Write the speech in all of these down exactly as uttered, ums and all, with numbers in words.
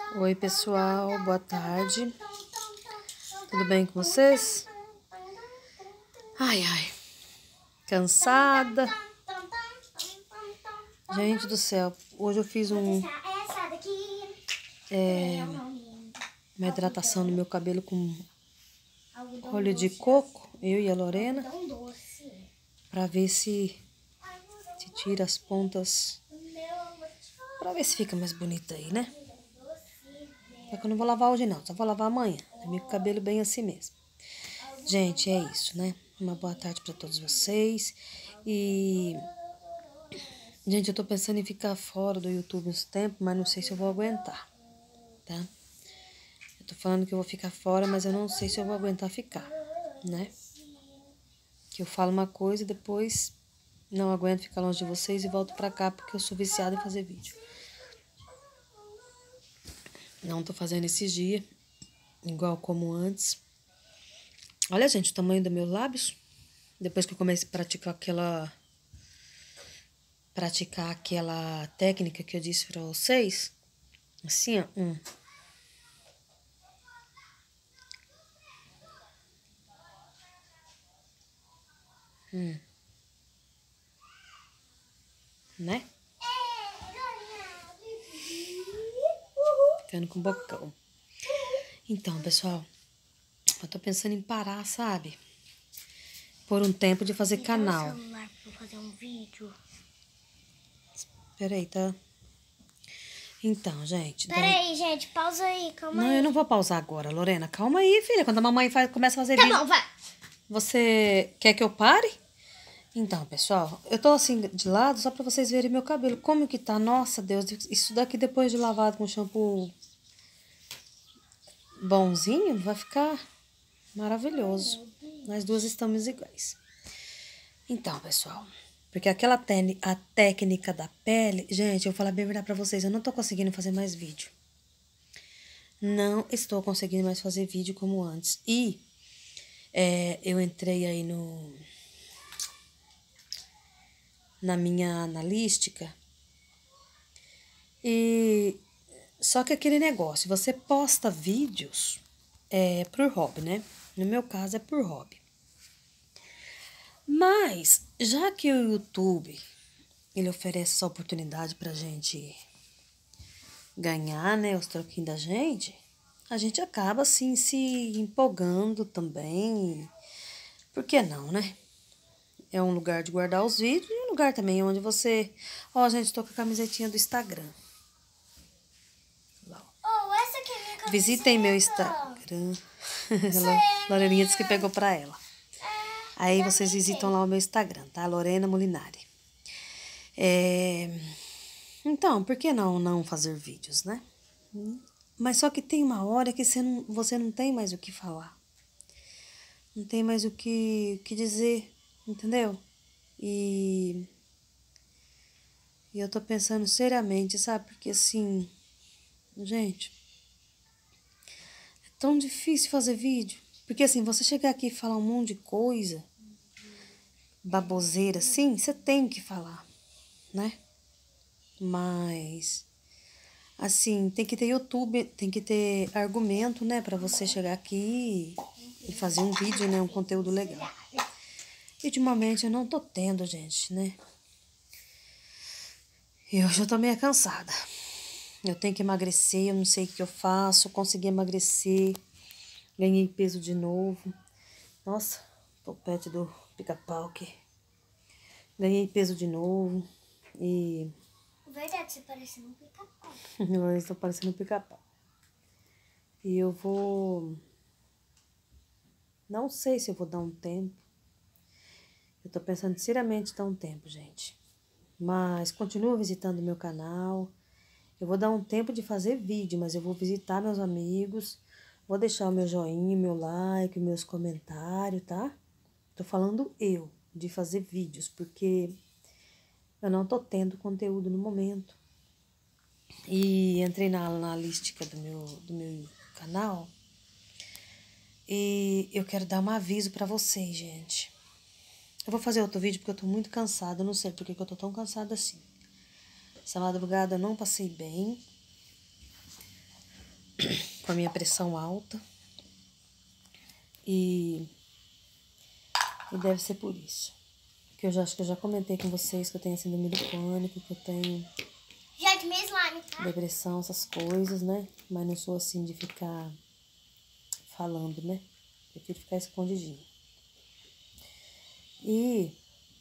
Oi pessoal, boa tarde. Tudo bem com vocês? Ai, ai, cansada. Gente do céu, hoje eu fiz um é, uma hidratação no meu cabelo com óleo de coco, eu e a Lorena, pra ver se, se tira as pontas, pra ver se fica mais bonita aí, né? É que eu não vou lavar hoje não, só vou lavar amanhã. Meu cabelo bem assim mesmo. Gente, é isso, né? Uma boa tarde pra todos vocês. E... Gente, eu tô pensando em ficar fora do YouTube uns tempos, mas não sei se eu vou aguentar, tá? Eu tô falando que eu vou ficar fora, mas eu não sei se eu vou aguentar ficar, né? Que eu falo uma coisa e depois não aguento ficar longe de vocês e volto pra cá porque eu sou viciada em fazer vídeo. Não tô fazendo esses dias, igual como antes. Olha, gente, o tamanho dos meus lábios. Depois que eu comecei a praticar aquela... Praticar aquela técnica que eu disse pra vocês. Assim, ó. Hum. Hum. Né? Ficando com bocão. Então, pessoal, eu tô pensando em parar, sabe? Por um tempo de fazer canal. Me dá o celular pra eu fazer um vídeo. Peraí, tá? Então, gente. Pera daí... aí, gente. Pausa aí, calma Não, aí. eu não vou pausar agora, Lorena. Calma aí, filha. Quando a mamãe faz, começa a fazer Tá vídeo... bom, vai. Você quer que eu pare? Então, pessoal, eu tô assim de lado só pra vocês verem meu cabelo. Como que tá? Nossa, Deus. Isso daqui depois de lavado com shampoo bonzinho, vai ficar maravilhoso. Nós duas estamos iguais. Então, pessoal, porque aquela tene, a técnica da pele... Gente, eu vou falar bem a verdade pra vocês, eu não tô conseguindo fazer mais vídeo. Não estou conseguindo mais fazer vídeo como antes. E é, eu entrei aí no... na minha analística. E... Só que aquele negócio, você posta vídeos é, por hobby, né? No meu caso é por hobby. Mas, já que o YouTube, ele oferece essa oportunidade pra gente ganhar, né, os troquinhos da gente, a gente acaba, assim, se empolgando também. Por que não, né? É um lugar de guardar os vídeos e um lugar também onde você... Ó, gente, tô com a camisetinha do Instagram. Oh, essa aqui é minha camiseta. Visitem meu Instagram. Loreninha disse que pegou pra ela. Aí vocês visitam lá o meu Instagram, tá? Lorena Molinari. É... Então, por que não não fazer vídeos, né? Mas só que tem uma hora que você não, você não tem mais o que falar. Não tem mais o que, que dizer, entendeu? E... E eu tô pensando seriamente, sabe? Porque assim... Gente... É tão difícil fazer vídeo. Porque assim, você chegar aqui e falar um monte de coisa... baboseira, assim, você tem que falar, né? Mas, assim, tem que ter YouTube, tem que ter argumento, né? Pra você chegar aqui e fazer um vídeo, né? Um conteúdo legal. E, ultimamente, eu não tô tendo, gente, né? E eu já tô meio cansada. Eu tenho que emagrecer, eu não sei o que eu faço. Consegui emagrecer, ganhei peso de novo. Nossa, topete do pica-pau aqui. Ganhei peso de novo e... Verdade, você parece um pica-pau. Eu estou parecendo um pica-pau. E eu vou... Não sei se eu vou dar um tempo. Eu tô pensando seriamente dar um tempo, gente. Mas continua visitando meu canal. Eu vou dar um tempo de fazer vídeo, mas eu vou visitar meus amigos. Vou deixar o meu joinha, meu like, meus comentários, tá? Tô falando eu, de fazer vídeos, porque eu não tô tendo conteúdo no momento. E entrei na analística do meu, do meu canal. E eu quero dar um aviso pra vocês, gente. Eu vou fazer outro vídeo porque eu tô muito cansada. Eu não sei por que eu tô tão cansada assim. Essa madrugada eu não passei bem. com a minha pressão alta. E, e deve ser por isso. Que eu já acho que eu já comentei com vocês que eu tenho síndrome do pânico, que eu tenho Já de slime, tá? depressão, essas coisas, né? Mas não sou assim de ficar falando, né? Prefiro ficar escondidinho. E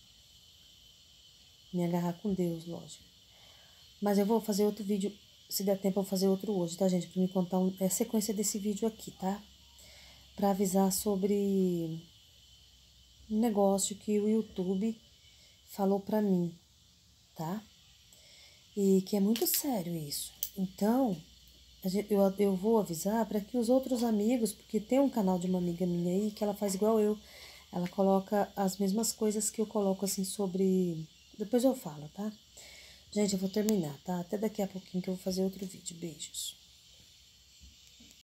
me agarrar com Deus, lógico. Mas eu vou fazer outro vídeo, se der tempo eu vou fazer outro hoje, tá, gente? Pra me contar um, é a sequência desse vídeo aqui, tá? Pra avisar sobre um negócio que o YouTube falou pra mim, tá? E que é muito sério isso. Então, a gente, eu, eu vou avisar para que os outros amigos, porque tem um canal de uma amiga minha aí que ela faz igual eu. Ela coloca as mesmas coisas que eu coloco, assim, sobre... Depois eu falo, tá? Gente, eu vou terminar, tá? Até daqui a pouquinho que eu vou fazer outro vídeo. Beijos.